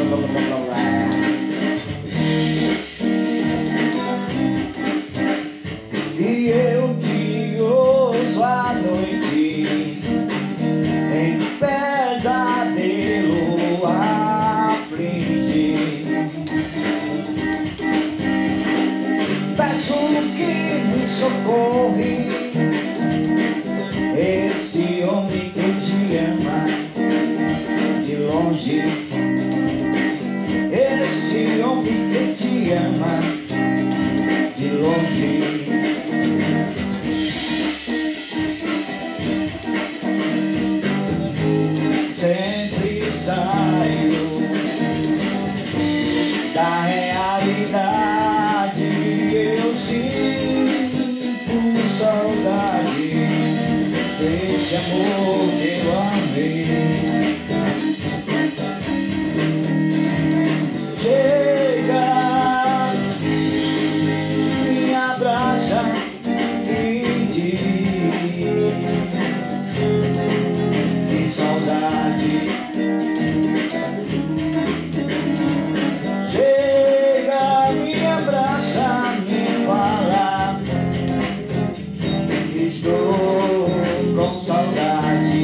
E eu te ouço à noite, em pesadelo aflige. Peço que me socorre, esse homem que te ama de longe, esse homem que te ama de longe. Sempre saio da realidade, eu sinto saudade desse amor que eu amei. Chega, me abraça e diz que saudade. Chega, me abraça, me fala, estou com saudade.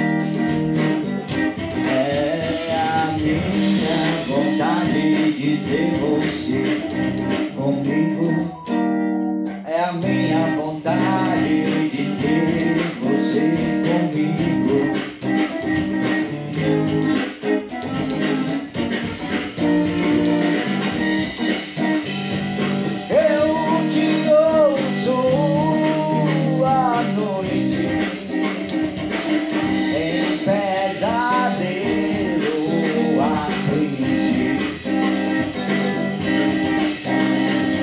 É a minha vontade de ter você comigo. É a minha vontade de ter você comigo. Eu te ouço à noite, em pesadelo aflige.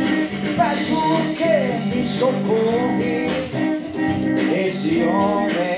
Peço que me socorre, esse homem